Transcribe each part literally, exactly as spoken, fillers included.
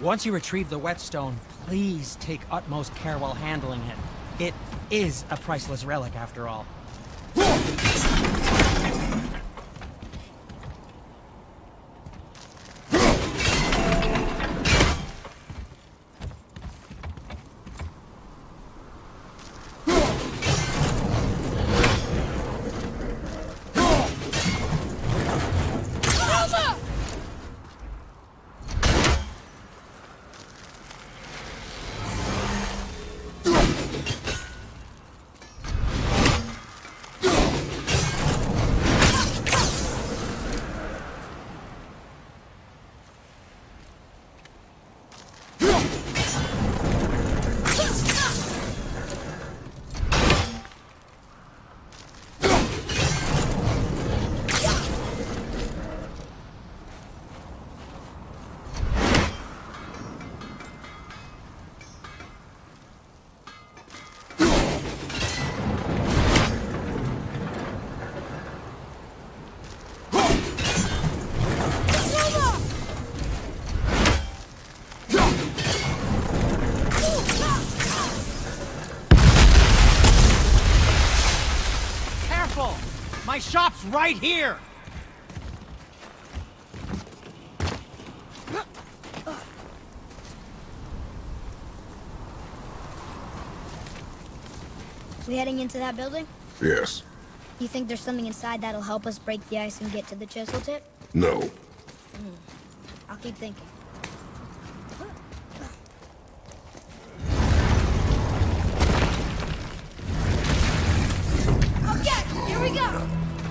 Once you retrieve the whetstone, please take utmost care while handling it. It is a priceless relic, after all. My shop's right here! We heading into that building? Yes. You think there's something inside that'll help us break the ice and get to the chisel tip? No. Hmm. I'll keep thinking. Okay, here we go!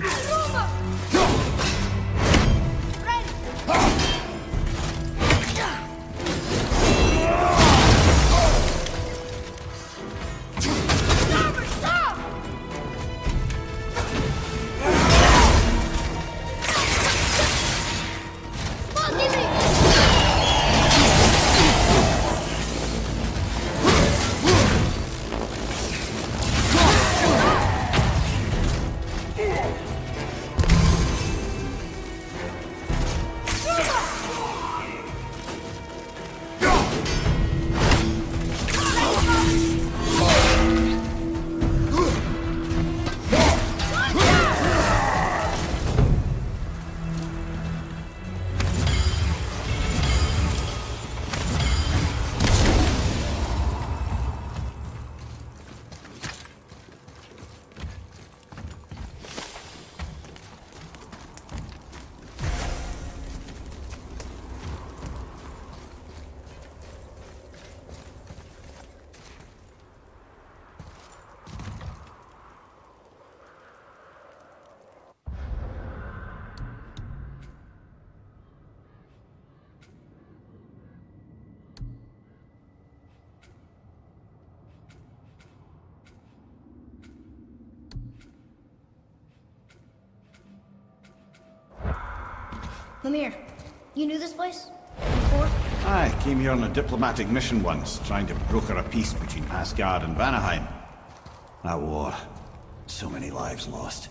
Mimir, you knew this place? Before? I came here on a diplomatic mission once, trying to broker a peace between Asgard and Vanaheim. That war. So many lives lost.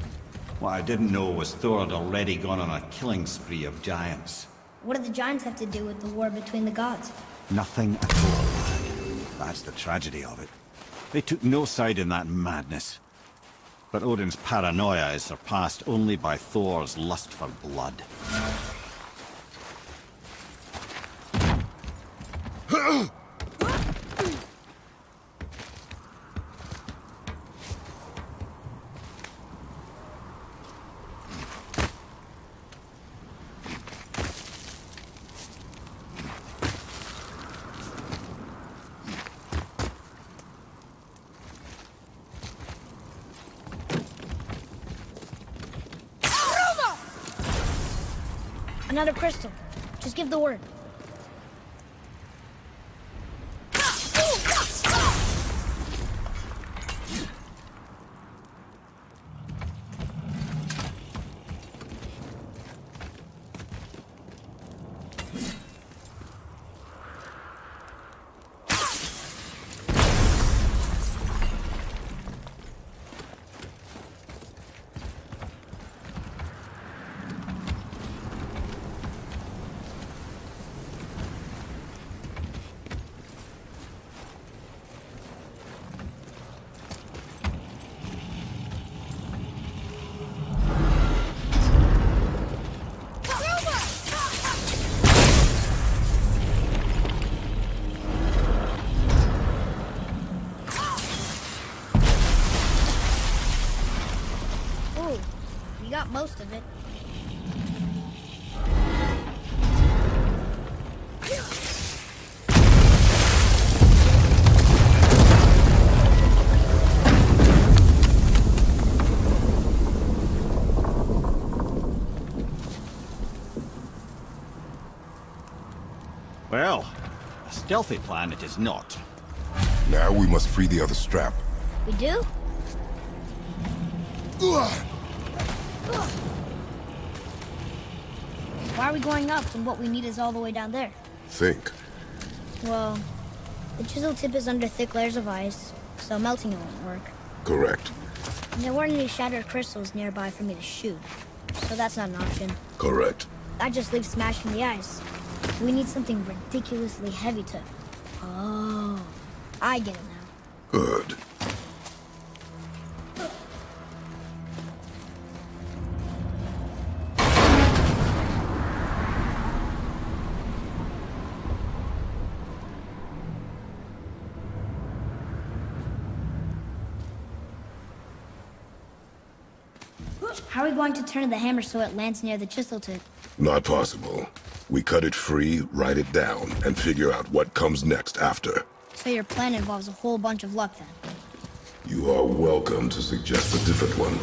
What I didn't know was Thor had already gone on a killing spree of giants. What do the giants have to do with the war between the gods? Nothing at all. That's the tragedy of it. They took no side in that madness. But Odin's paranoia is surpassed only by Thor's lust for blood. Another crystal. Just give the word. Not most of it. Well, a stealthy plan it is not. Now we must free the other strap. We do? Ugh. Why are we going up when what we need is all the way down there? Think. Well, the chisel tip is under thick layers of ice, so melting it won't work. Correct. And there weren't any shattered crystals nearby for me to shoot, so that's not an option. Correct. I just leave smashing the ice. We need something ridiculously heavy to... Oh, I get it now. Good. How are we going to turn the hammer so it lands near the chisel tip? Not possible. We cut it free, write it down, and figure out what comes next after. So your plan involves a whole bunch of luck then? You are welcome to suggest a different one.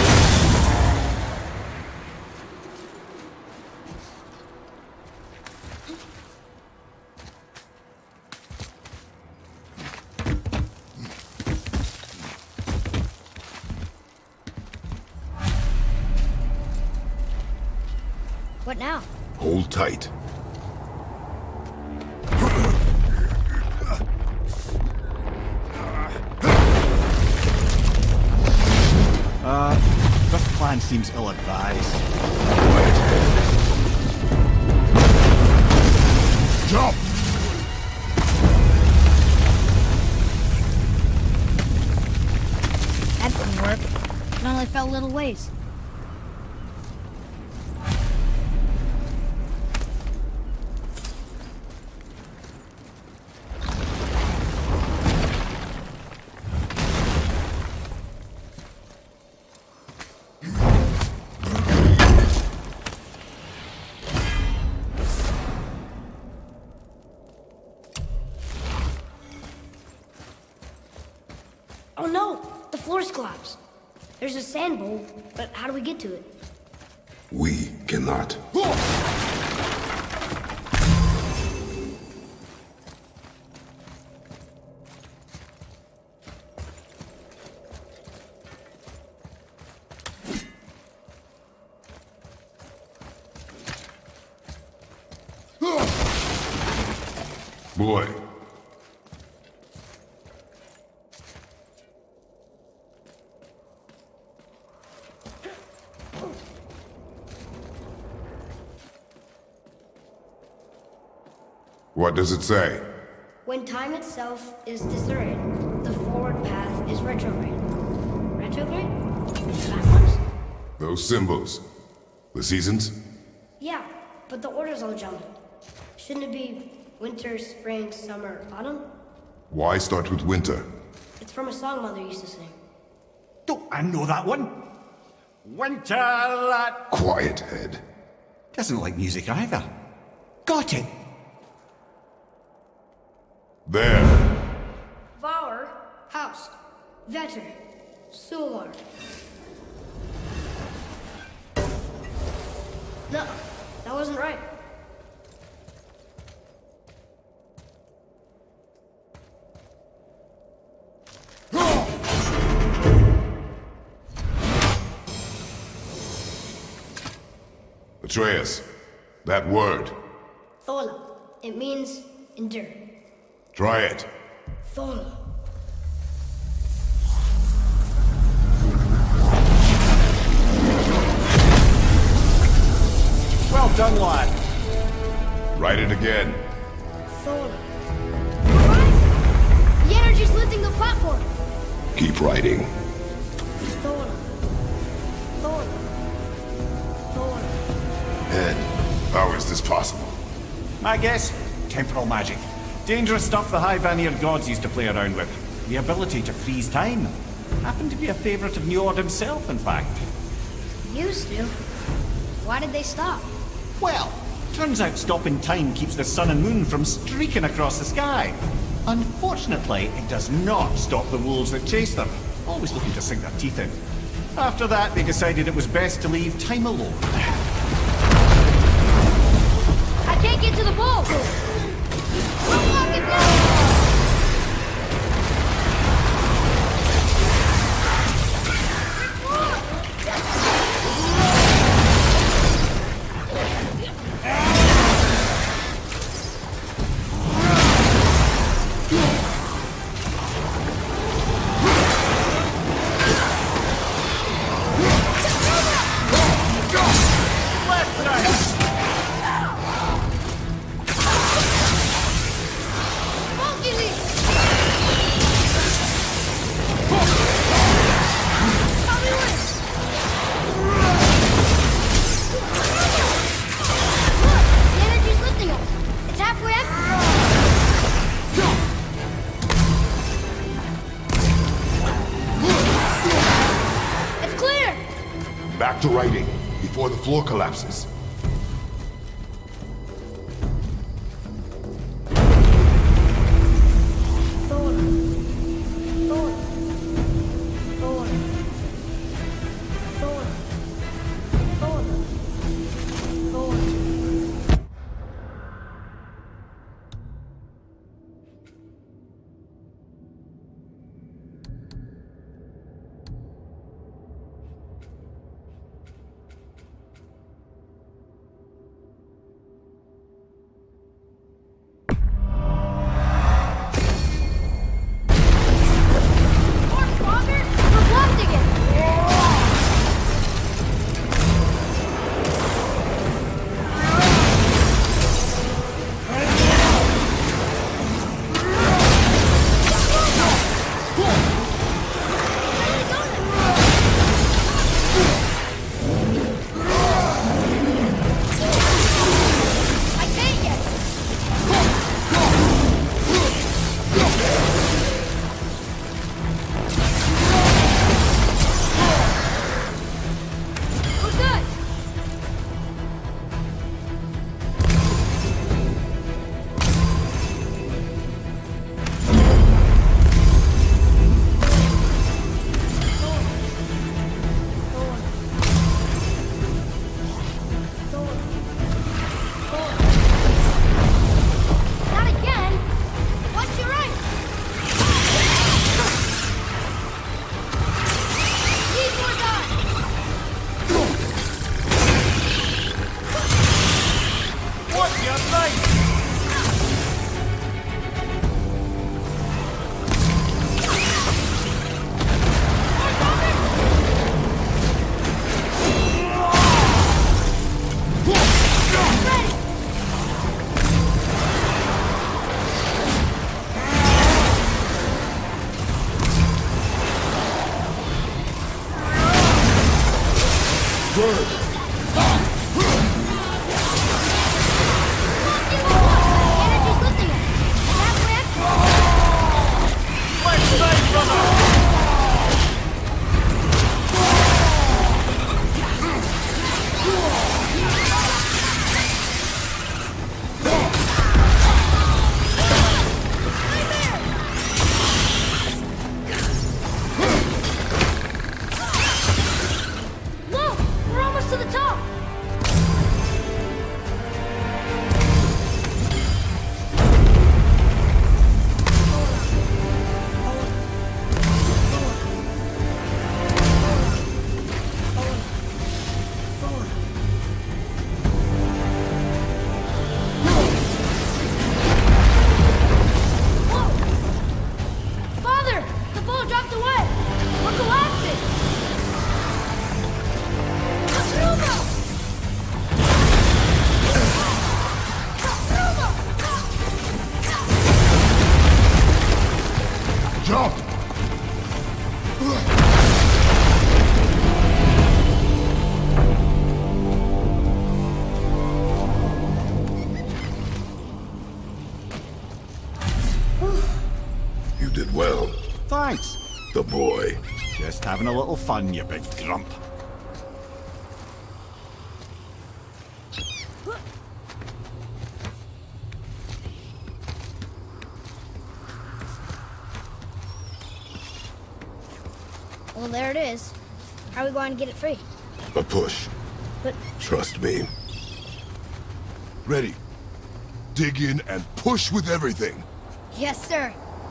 What now? Hold tight. Uh, this plan seems ill-advised. Jump! That didn't work. It only fell a little ways. Oh no! The floor's collapsed. There's a sand bowl, but how do we get to it? We cannot. Boy. What does it say? When time itself is disarrayed, the forward path is retrograde. Retrograde? Backwards? Those symbols. The seasons? Yeah, but the order's all jumbled. Shouldn't it be winter, spring, summer, autumn? Why start with winter? It's from a song Mother used to sing. Don't I know that one? Winter that... Quiet, head. Doesn't like music either. Got it! There. Vour, Haust, Vetter, Solar. No, that wasn't right. Atreus, that word. Thola. It means endure. Try it. Thola. Well done, lad. Write it again. Thola. Alright! The energy's lifting the platform! Keep writing. Thola. Thola. Thola. Head, how is this possible? My guess? Temporal magic. Dangerous stuff the High Vanir gods used to play around with. The ability to freeze time. Happened to be a favorite of Njord himself, in fact. Used to. Why did they stop? Well, turns out stopping time keeps the sun and moon from streaking across the sky. Unfortunately, it does not stop the wolves that chase them, always looking to sink their teeth in. After that, they decided it was best to leave time alone. I can't get to the bull! I'm walking down! Back to writing, before the floor collapses. The boy. Just having a little fun, you big grump. Well, there it is. How are we going to get it free? A push. But... Trust me. Ready. Dig in and push with everything. Yes, sir.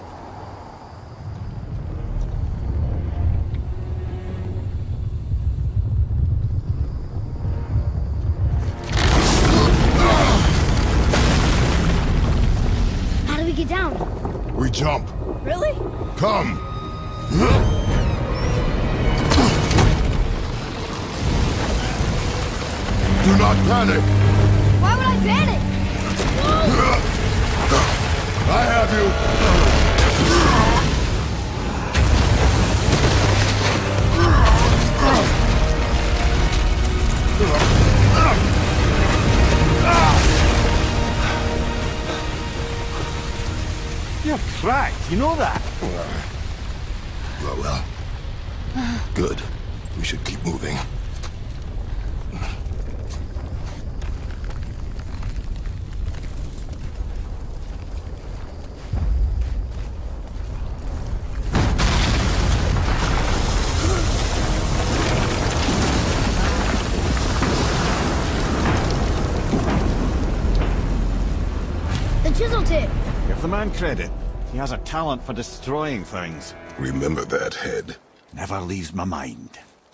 How do we get down? We jump. Really? Come. Do not panic. Why would I panic? I have you. You're cracked, you know that? Well, well. Good. We should keep moving. The chisel tip. Give the man credit. He has a talent for destroying things. Remember that, Head. Never leaves my mind.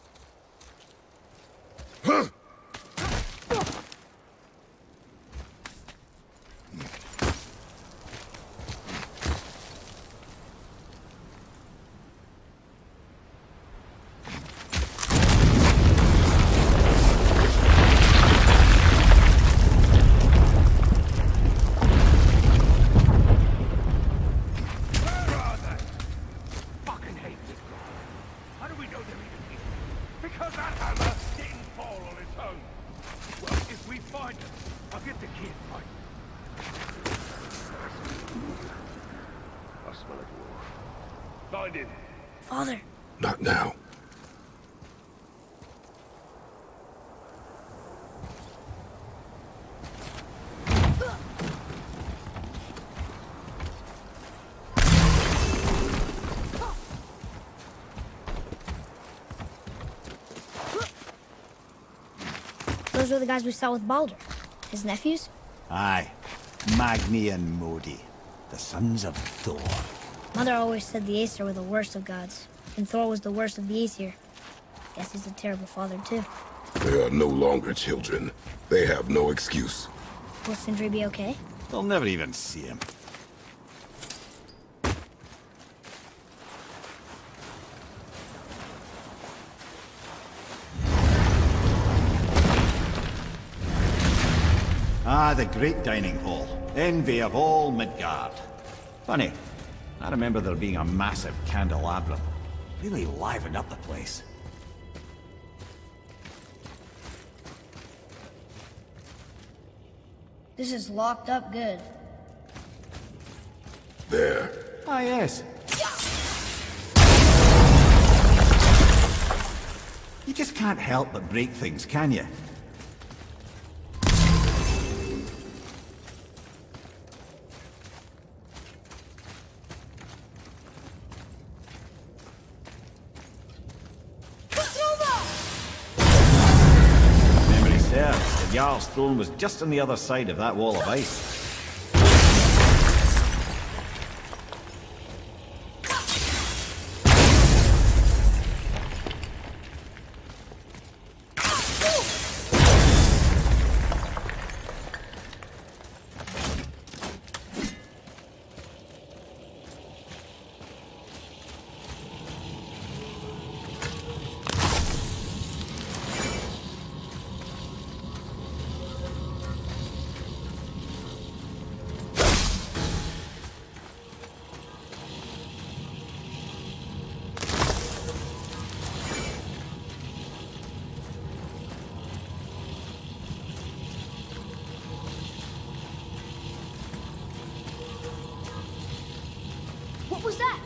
Father. Not now. Those were the guys we saw with Baldur. His nephews? Aye. Magni and Modi. The sons of Thor. Mother always said the Aesir were the worst of gods, and Thor was the worst of the Aesir. Guess he's a terrible father, too. They are no longer children. They have no excuse. Will Sindri be okay? They'll never even see him. Ah, the great dining hall. Envy of all Midgard. Funny, I remember there being a massive candelabrum. Really livened up the place. This is locked up good. There. Ah, yes. You just can't help but break things, can you? Memory serves, the Jarl's throne was just on the other side of that wall of ice. What was that?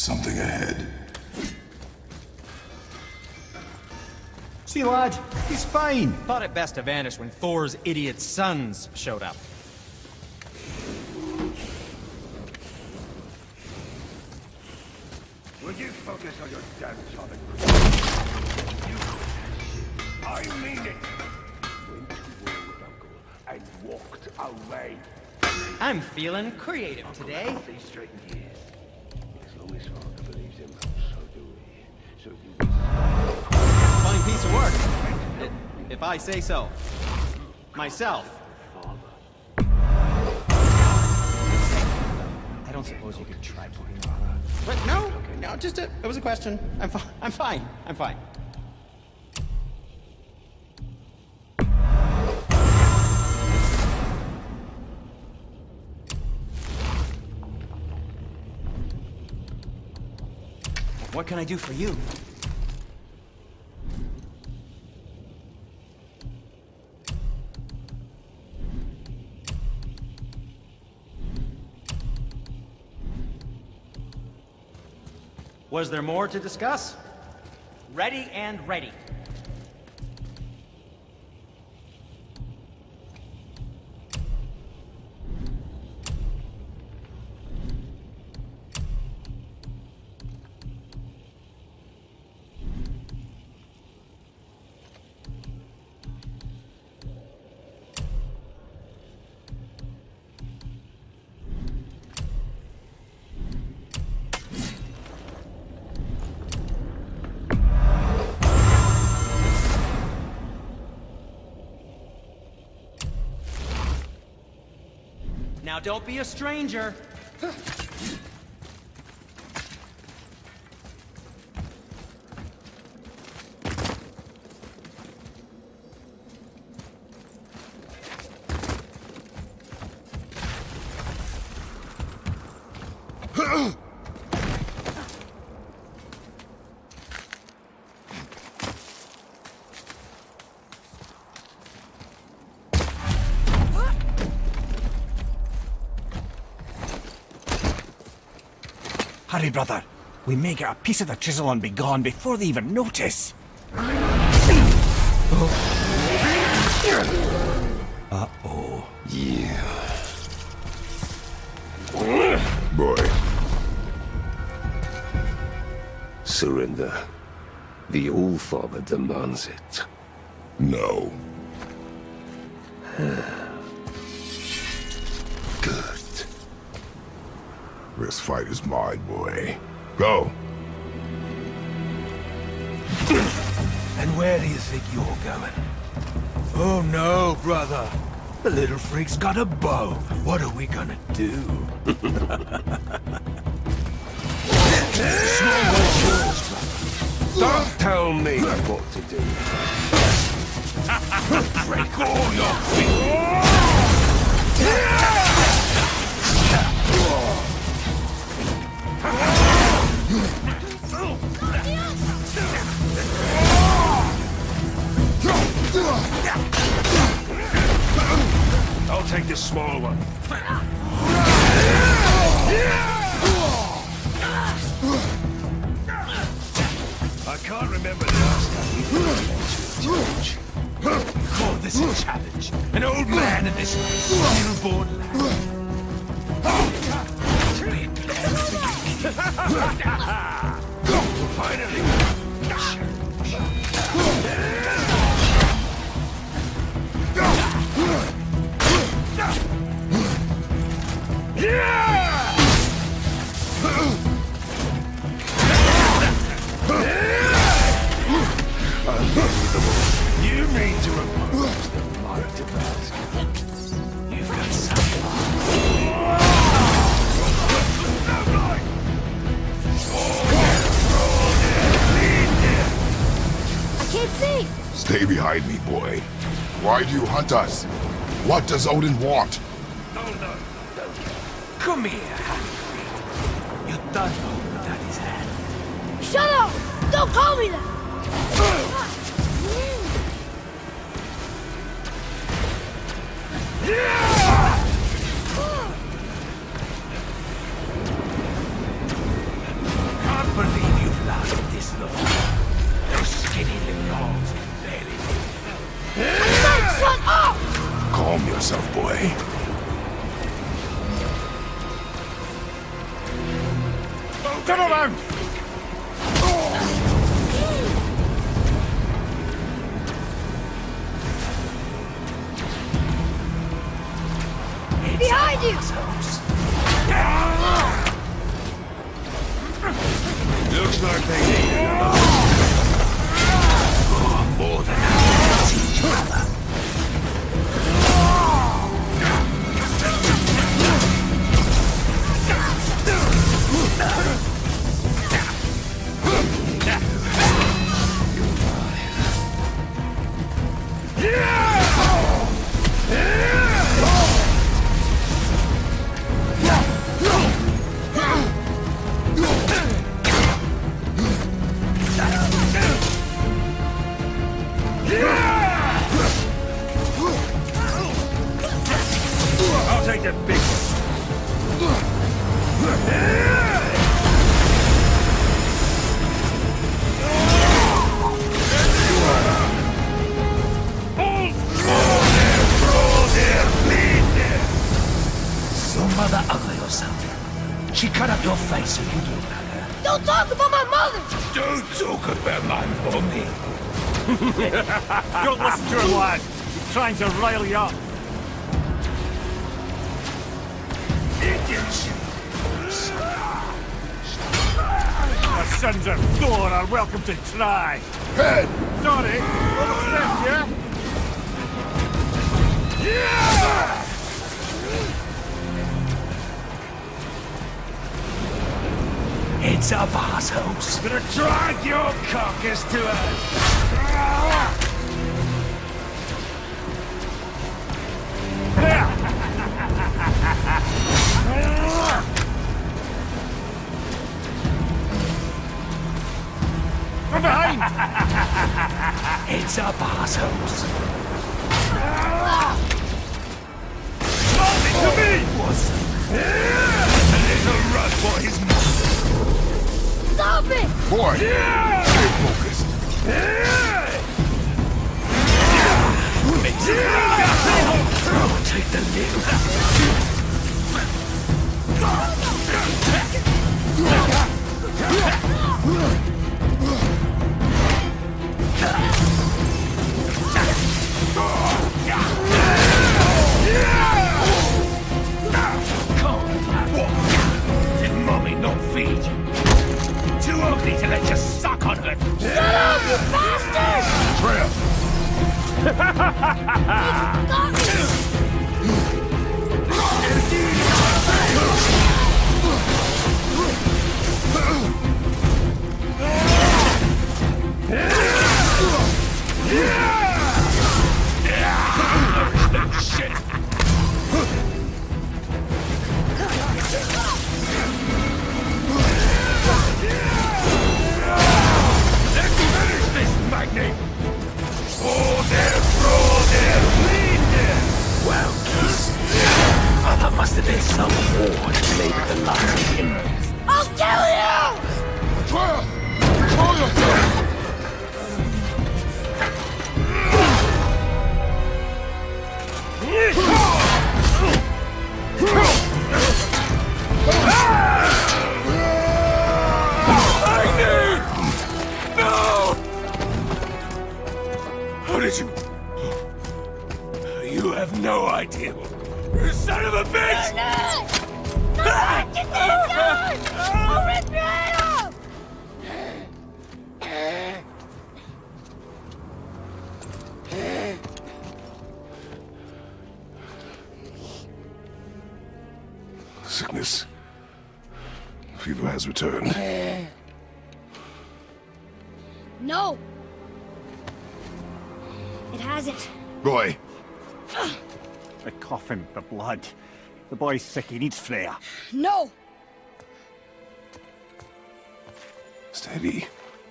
Something ahead. See, lad, he's fine. Thought it best to vanish when Thor's idiot sons showed up. Will you focus on your damn topic? I mean it! Went to war with Uncle and walked away. I'm feeling creative today. Stay straight in here. As long as Father believes him, so do we. So do we. Fine piece of work. I- If I say so. Myself. I don't suppose you could try putting it on. But no, no, just a, it was a question. I'm fine. I'm fine. I'm fine. What can I do for you? Was there more to discuss? Ready and ready. Now don't be a stranger. Hurry, brother. We may get a piece of the chisel and be gone before they even notice. Uh-oh. Yeah. Boy. Surrender. The All-Father demands it. No. Good. This fight is mine, boy. Go. And where do you think you're going? Oh no, brother. The little freak's got a bow. What are we gonna do? Small one's yours, brother. Don't tell me what to do. Break all your feet. I'll take this small one. I can't remember the last time we played a challenge. You call this a challenge? An old man in this stillborn land. Finally. You mean to oppose the marked advance? You've got something. I can't see! Stay behind me, boy. Why do you hunt us? What does Odin want? Come here, half-breed. You done know Daddy's hand. Shut up! Don't call me that! I'll take the big one. Your mother ugly or something. She cut up your face so you look at her. Don't talk about my mother! Don't talk about my mommy. Don't listen to him, lad. He's trying to rile you up. Idiots. The sons of Thor are welcome to try. Head. Sorry, what's left, yeah? Yeah! Heads up, assholes. Gonna drag your carcass to earth. From behind! Heads up, assholes. Leave it to me! A little run for his money. Stop it! Boy, stay focused. Oh, take the lead. Did Mommy not feed you? Too ugly to let you suck on her. Shut up, you bastard! Trap. Got me! Shit! Let's finish this, Magnate! Oh, there, throw there, bleed there! Well, geez. Oh, that must have been some war that made it the last of him. I'll kill you! Trial. Control yourself. How did you... You have no idea. You son of a bitch! No! No! Get this gun! I'll rip your head off! Sickness. Fever has returned. No! It hasn't. Roy. The coffin, the blood. The boy's sick, he needs Freya. No! Steady.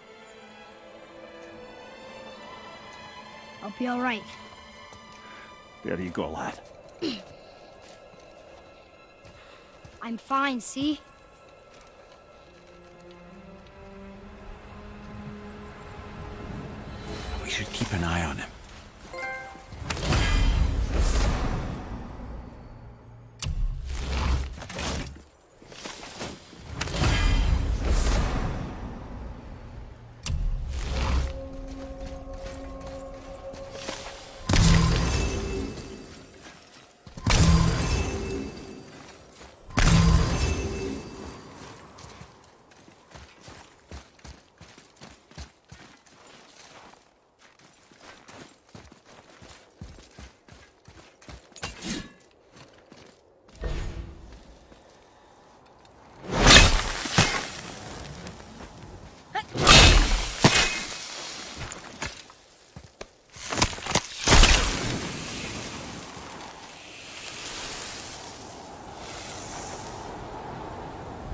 I'll be alright. There you go, lad. I'm fine, see? We should keep an eye on him.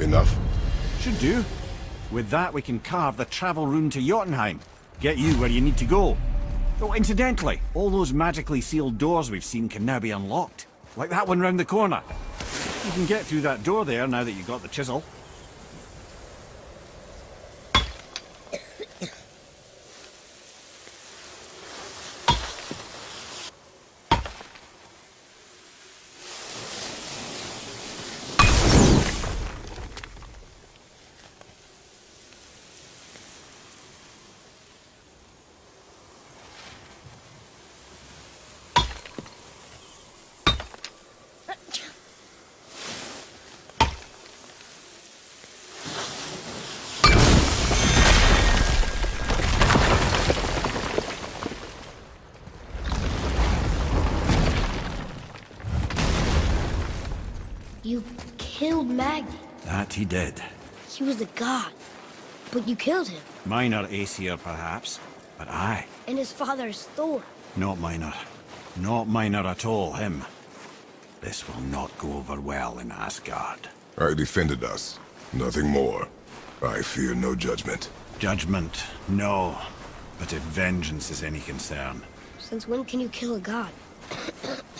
Enough? Should do. With that, we can carve the travel rune to Jotunheim. Get you where you need to go. Oh, incidentally, all those magically sealed doors we've seen can now be unlocked. Like that one round the corner. You can get through that door there now that you've got the chisel. You killed Magni. That he did. He was a god. But you killed him. Minor Aesir, perhaps, but I. And his father is Thor. Not minor. Not minor at all, him. This will not go over well in Asgard. I defended us. Nothing more. I fear no judgment. Judgment, no. But if vengeance is any concern... Since when can you kill a god?